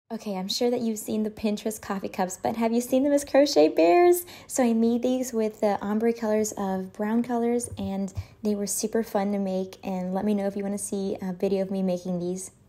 Okay, I'm sure that you've seen the Pinterest coffee cups, but have you seen them as crochet bears? So I made these with the ombre colors of brown colors, and they were super fun to make. And let me know if you want to see a video of me making these.